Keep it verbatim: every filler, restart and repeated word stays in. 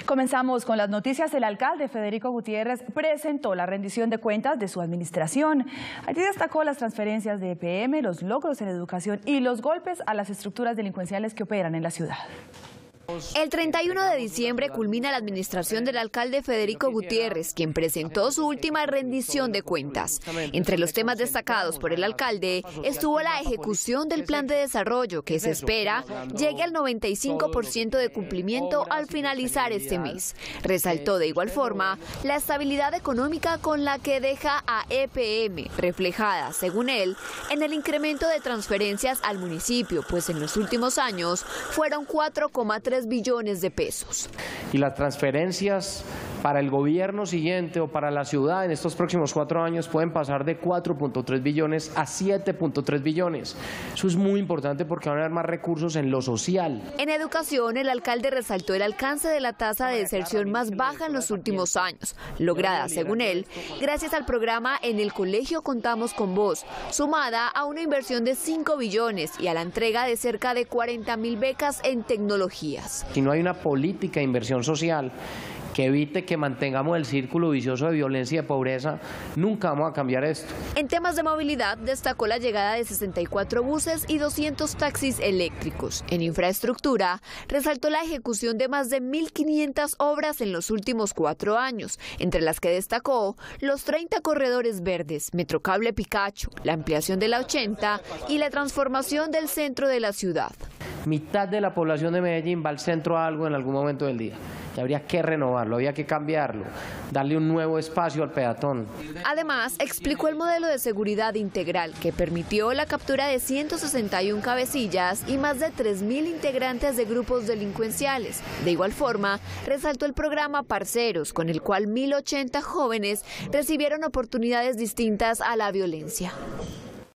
Comenzamos con las noticias. El alcalde Federico Gutiérrez presentó la rendición de cuentas de su administración. Allí destacó las transferencias de E P M, los logros en educación y los golpes a las estructuras delincuenciales que operan en la ciudad. El treinta y uno de diciembre culmina la administración del alcalde Federico Gutiérrez, quien presentó su última rendición de cuentas. Entre los temas destacados por el alcalde estuvo la ejecución del plan de desarrollo, que se espera llegue al noventa y cinco por ciento de cumplimiento al finalizar este mes. Resaltó de igual forma la estabilidad económica con la que deja a E P M, reflejada, según él, en el incremento de transferencias al municipio, pues en los últimos años fueron cuatro coma tres billones de pesos. Y las transferencias para el gobierno siguiente o para la ciudad en estos próximos cuatro años pueden pasar de cuatro punto tres billones a siete punto tres billones. Eso es muy importante porque van a haber más recursos en lo social. En educación, el alcalde resaltó el alcance de la tasa de deserción más baja en los últimos años, lograda, según él, gracias al programa En el Colegio Contamos con Vos, sumada a una inversión de cinco billones y a la entrega de cerca de cuarenta mil becas en tecnologías. Si no hay una política de inversión social que evite que mantengamos el círculo vicioso de violencia y de pobreza, nunca vamos a cambiar esto. En temas de movilidad, destacó la llegada de sesenta y cuatro buses y doscientos taxis eléctricos. En infraestructura, resaltó la ejecución de más de mil quinientas obras en los últimos cuatro años, entre las que destacó los treinta corredores verdes, Metrocable Picacho, la ampliación de la ochenta y la transformación del centro de la ciudad. Mitad de la población de Medellín va al centro a algo en algún momento del día. Y habría que renovarlo, había que cambiarlo, darle un nuevo espacio al peatón. Además, explicó el modelo de seguridad integral que permitió la captura de ciento sesenta y una cabecillas y más de tres mil integrantes de grupos delincuenciales. De igual forma, resaltó el programa Parceros, con el cual mil ochenta jóvenes recibieron oportunidades distintas a la violencia.